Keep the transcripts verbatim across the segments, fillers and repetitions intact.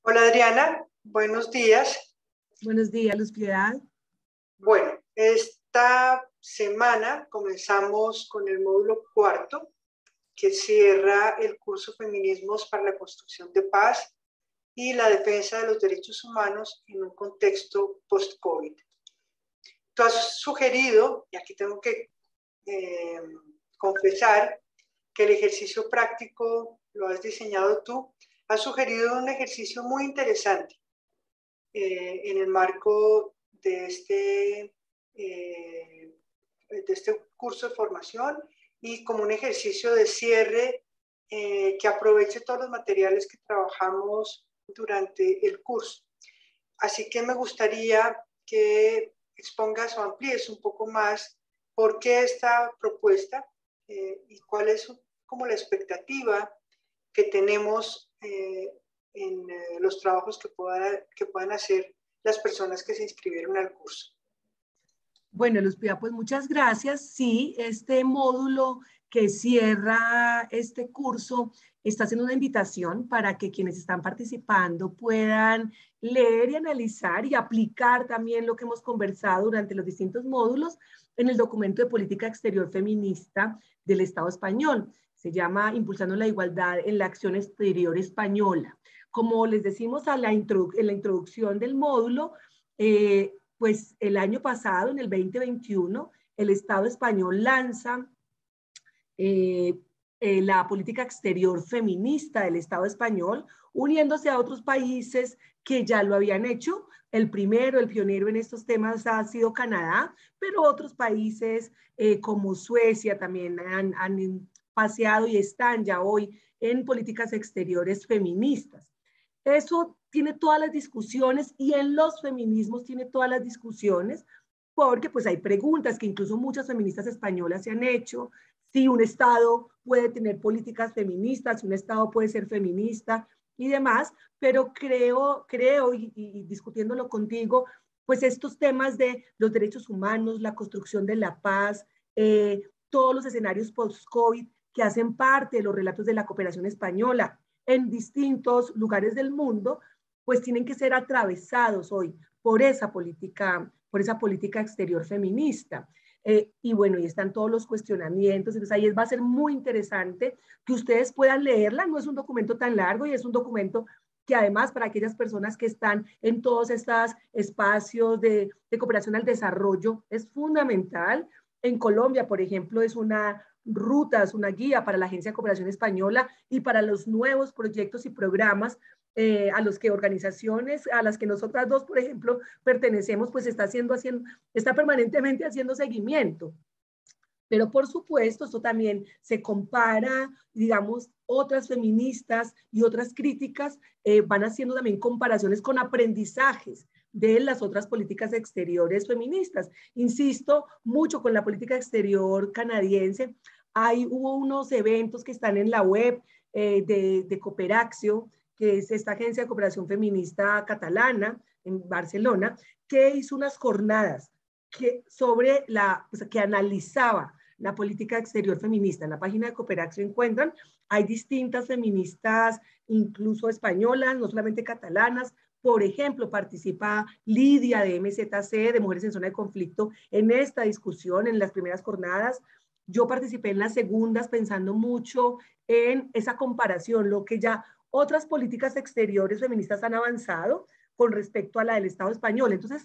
Hola Adriana, buenos días. Buenos días, Luz Piedad. Bueno, esta semana comenzamos con el módulo cuarto, que cierra el curso Feminismos para la Construcción de Paz y la Defensa de los Derechos Humanos en un contexto post-COVID. Tú has sugerido, y aquí tengo que eh, confesar, que el ejercicio práctico lo has diseñado tú. Has sugerido un ejercicio muy interesante eh, en el marco de este, eh, de este curso de formación y como un ejercicio de cierre eh, que aproveche todos los materiales que trabajamos durante el curso. Así que me gustaría que expongas o amplíes un poco más por qué esta propuesta eh, y cuál es como la expectativa que tenemos eh, en eh, los trabajos que, pueda, que puedan hacer las personas que se inscribieron al curso. Bueno, Luz Piedad, pues muchas gracias. Sí, este módulo que cierra este curso está haciendo una invitación para que quienes están participando puedan leer y analizar y aplicar también lo que hemos conversado durante los distintos módulos en el documento de política exterior feminista del Estado español. Se llama Impulsando la Igualdad en la Acción Exterior Española. Como les decimos a la introdu en la introducción del módulo, eh, pues el año pasado, en el veinte veintiuno, el Estado español lanza eh, eh, la política exterior feminista del Estado español, uniéndose a otros países que ya lo habían hecho. El primero, el pionero en estos temas ha sido Canadá, pero otros países eh, como Suecia también han, han paseado y están ya hoy en políticas exteriores feministas. Eso tiene todas las discusiones y en los feminismos tiene todas las discusiones porque pues hay preguntas que incluso muchas feministas españolas se han hecho, si un Estado puede tener políticas feministas, si un Estado puede ser feminista y demás, pero creo, creo y, y discutiéndolo contigo, pues estos temas de los derechos humanos, la construcción de la paz, eh, todos los escenarios post-COVID que hacen parte de los relatos de la cooperación española en distintos lugares del mundo, pues tienen que ser atravesados hoy por esa política, por esa política exterior feminista. Eh, y bueno, y están todos los cuestionamientos, entonces ahí va a ser muy interesante que ustedes puedan leerla, no es un documento tan largo y es un documento que además para aquellas personas que están en todos estos espacios de, de cooperación al desarrollo es fundamental. En Colombia, por ejemplo, es una ruta, es una guía para la Agencia de Cooperación Española y para los nuevos proyectos y programas eh, a los que organizaciones, a las que nosotras dos, por ejemplo, pertenecemos, pues está, haciendo, haciendo, está permanentemente haciendo seguimiento. Pero por supuesto, esto también se compara, digamos, otras feministas y otras críticas eh, van haciendo también comparaciones con aprendizajes de las otras políticas exteriores feministas. Insisto mucho con la política exterior canadiense. Hay, hubo unos eventos que están en la web eh, de, de Cooperaxio, que es esta agencia de cooperación feminista catalana en Barcelona, que hizo unas jornadas que, sobre la, pues, que analizaba la política exterior feminista. En la página de Cooperaxio encuentran, hay distintas feministas, incluso españolas, no solamente catalanas. Por ejemplo, participa Lidia de M Z C, de Mujeres en Zona de Conflicto, en esta discusión, en las primeras jornadas. Yo participé en las segundas pensando mucho en esa comparación, lo que ya otras políticas exteriores feministas han avanzado con respecto a la del Estado español. Entonces,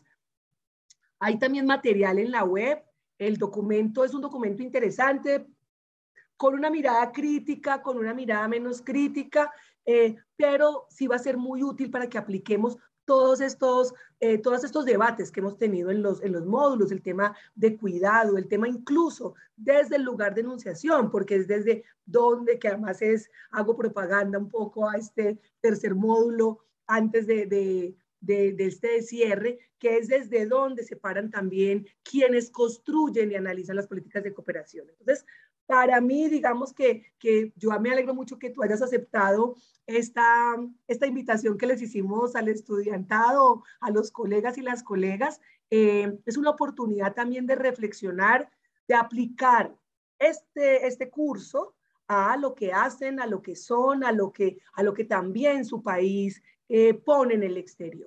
hay también material en la web. El documento es un documento interesante, con una mirada crítica, con una mirada menos crítica, eh, pero sí va a ser muy útil para que apliquemos todos estos, eh, todos estos debates que hemos tenido en los, en los módulos, el tema de cuidado, el tema incluso desde el lugar de enunciación, porque es desde donde, que además es, hago propaganda un poco a este tercer módulo antes de, de De, de este cierre, que es desde donde se paran también quienes construyen y analizan las políticas de cooperación. Entonces, para mí, digamos que, que yo me alegro mucho que tú hayas aceptado esta, esta invitación que les hicimos al estudiantado, a los colegas y las colegas. Eh, es una oportunidad también de reflexionar, de aplicar este, este curso a lo que hacen, a lo que son, a lo que, a lo que también su país eh, pone en el exterior.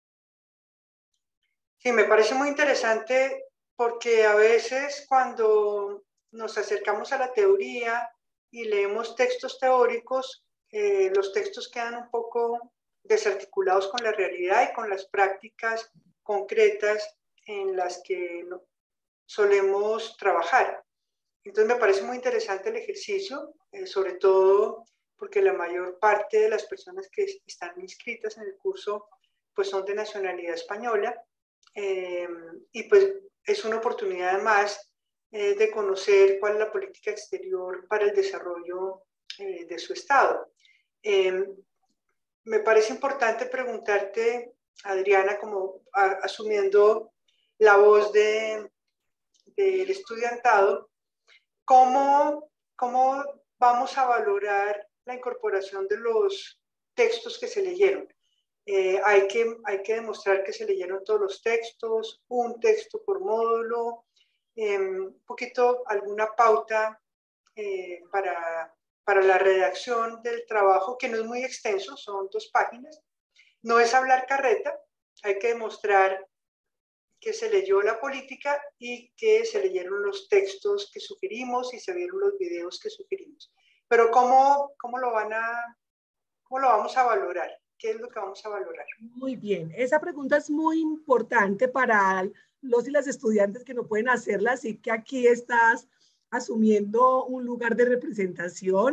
Sí, me parece muy interesante porque a veces cuando nos acercamos a la teoría y leemos textos teóricos, eh, los textos quedan un poco desarticulados con la realidad y con las prácticas concretas en las que solemos trabajar. Entonces me parece muy interesante el ejercicio, eh, sobre todo porque la mayor parte de las personas que están inscritas en el curso pues son de nacionalidad española, eh, y pues es una oportunidad más eh, de conocer cuál es la política exterior para el desarrollo eh, de su estado. Eh, me parece importante preguntarte, Adriana, como a, asumiendo la voz de, del estudiantado, ¿cómo, ¿cómo vamos a valorar la incorporación de los textos que se leyeron? Eh, hay, que, hay que demostrar que se leyeron todos los textos, un texto por módulo, eh, un poquito alguna pauta eh, para, para la redacción del trabajo, que no es muy extenso, son dos páginas. No es hablar carreta, hay que demostrar que se leyó la política y que se leyeron los textos que sugerimos y se vieron los videos que sugerimos. Pero ¿cómo, cómo, lo, van a, cómo lo vamos a valorar? ¿Qué es lo que vamos a valorar? Muy bien, esa pregunta es muy importante para los y las estudiantes que no pueden hacerla, así que aquí estás asumiendo un lugar de representación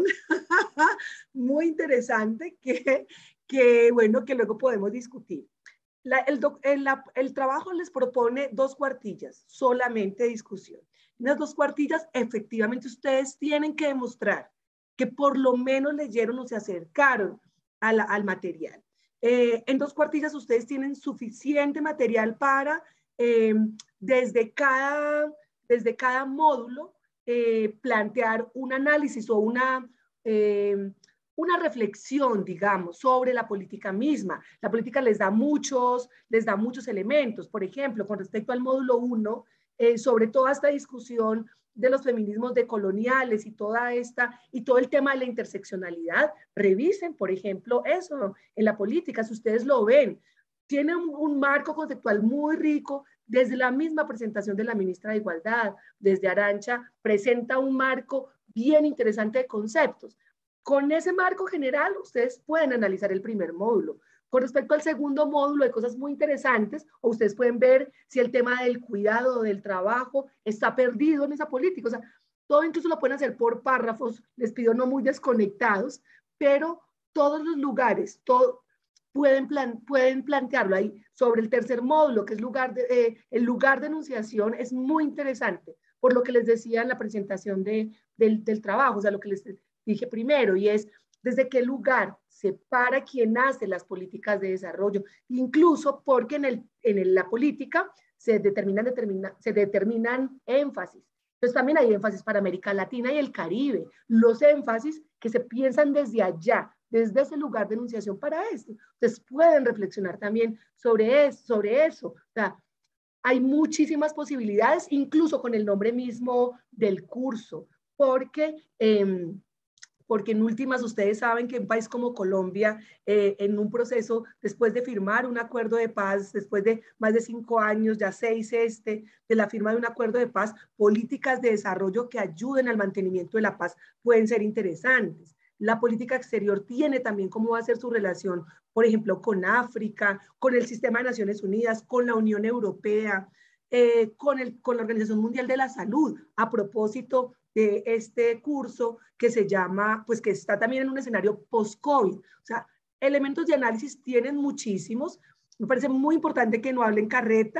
muy interesante que, que, bueno, que luego podemos discutir. La, el, doc, el, la, el trabajo les propone dos cuartillas, solamente discusión. En las dos cuartillas, efectivamente, ustedes tienen que demostrar que por lo menos leyeron o se acercaron a la, al material. Eh, en dos cuartillas ustedes tienen suficiente material para, eh, desde, cada, desde cada módulo, eh, plantear un análisis o una, eh, una reflexión, digamos, sobre la política misma. La política les da muchos, les da muchos elementos. Por ejemplo, con respecto al módulo uno, eh, sobre toda esta discusión de los feminismos decoloniales y toda esta, y todo el tema de la interseccionalidad, revisen, por ejemplo, eso en la política, si ustedes lo ven, tiene un, un marco conceptual muy rico, desde la misma presentación de la ministra de Igualdad, desde Arantxa, presenta un marco bien interesante de conceptos. Con ese marco general, ustedes pueden analizar el primer módulo. Con respecto al segundo módulo, hay cosas muy interesantes, o ustedes pueden ver si el tema del cuidado, del trabajo, está perdido en esa política. O sea, todo incluso lo pueden hacer por párrafos, les pido no muy desconectados, pero todos los lugares, todo, pueden, plan, pueden plantearlo ahí. Sobre el tercer módulo, que es lugar de, eh, el lugar de enunciación, es muy interesante, por lo que les decía en la presentación de, del, del trabajo, o sea, lo que les dije primero, y es desde qué lugar se para quien hace las políticas de desarrollo, incluso porque en, el, en el, la política se determinan, determina, se determinan énfasis. Entonces también hay énfasis para América Latina y el Caribe, los énfasis que se piensan desde allá, desde ese lugar de enunciación para esto. Entonces pueden reflexionar también sobre eso. Sobre eso. O sea, hay muchísimas posibilidades, incluso con el nombre mismo del curso, porque... Eh, porque en últimas ustedes saben que en un país como Colombia, eh, en un proceso, después de firmar un acuerdo de paz, después de más de cinco años, ya seis este, de la firma de un acuerdo de paz, políticas de desarrollo que ayuden al mantenimiento de la paz pueden ser interesantes. La política exterior tiene también cómo va a ser su relación, por ejemplo, con África, con el sistema de Naciones Unidas, con la Unión Europea, eh, con, el, con la Organización Mundial de la Salud, a propósito de este curso que se llama, pues que está también en un escenario post-COVID. O sea, elementos de análisis tienen muchísimos. Me parece muy importante que no hablen carreta,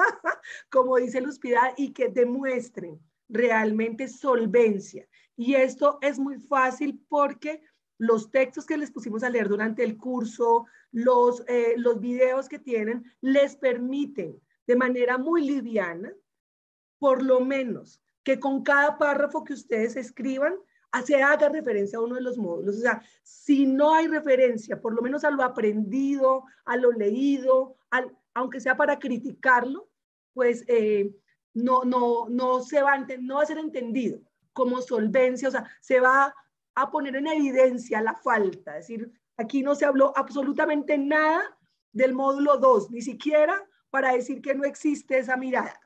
como dice Luz Piedad, y que demuestren realmente solvencia. Y esto es muy fácil porque los textos que les pusimos a leer durante el curso, los, eh, los videos que tienen, les permiten de manera muy liviana, por lo menos, que con cada párrafo que ustedes escriban se haga referencia a uno de los módulos. O sea, si no hay referencia, por lo menos a lo aprendido, a lo leído, al, aunque sea para criticarlo, pues eh, no, no, no, se va a, no va a ser entendido como solvencia. O sea, se va a poner en evidencia la falta. Es decir, Aquí no se habló absolutamente nada del módulo dos, ni siquiera para decir que no existe esa mirada.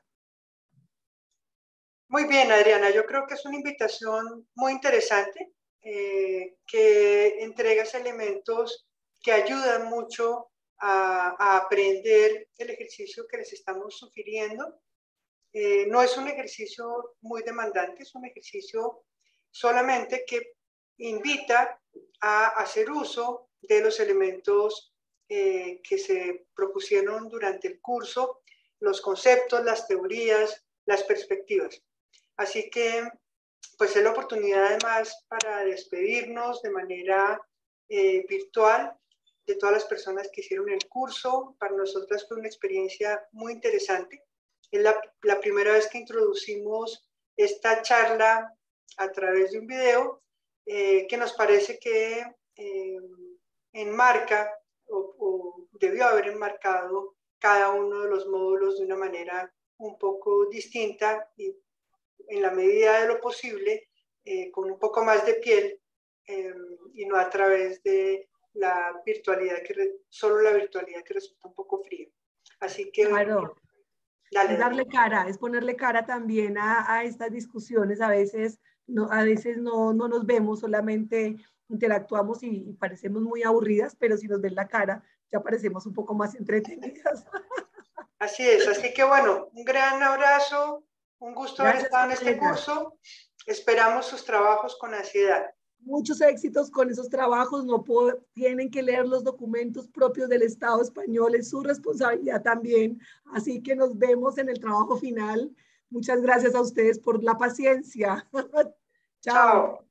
Muy bien, Adriana, yo creo que es una invitación muy interesante, eh, que entregas elementos que ayudan mucho a, a aprender el ejercicio que les estamos sugiriendo. Eh, no es un ejercicio muy demandante, es un ejercicio solamente que invita a hacer uso de los elementos eh, que se propusieron durante el curso, los conceptos, las teorías, las perspectivas. Así que, pues es la oportunidad además para despedirnos de manera eh, virtual de todas las personas que hicieron el curso. Para nosotras fue una experiencia muy interesante. Es la, la primera vez que introducimos esta charla a través de un video eh, que nos parece que eh, enmarca o, o debió haber enmarcado cada uno de los módulos de una manera un poco distinta y en la medida de lo posible, eh, con un poco más de piel eh, y no a través de la virtualidad, que re, solo la virtualidad que resulta un poco fría. Así que... Claro. Dale, Es darle cara, es ponerle cara también a, a estas discusiones. A veces, no, a veces no, no nos vemos, solamente interactuamos y, y parecemos muy aburridas, pero si nos ven la cara, ya parecemos un poco más entretenidas. Así es, así que bueno, un gran abrazo, un gusto haber Gracias, estado en este colega. curso. Esperamos sus trabajos con ansiedad. Muchos éxitos con esos trabajos, no puedo, tienen que leer los documentos propios del Estado español, es su responsabilidad también, así que nos vemos en el trabajo final. Muchas gracias a ustedes por la paciencia. Chao. Chao.